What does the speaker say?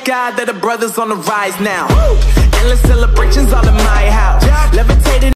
God that the brothers on the rise now. Endless celebrations all in my house. Levitating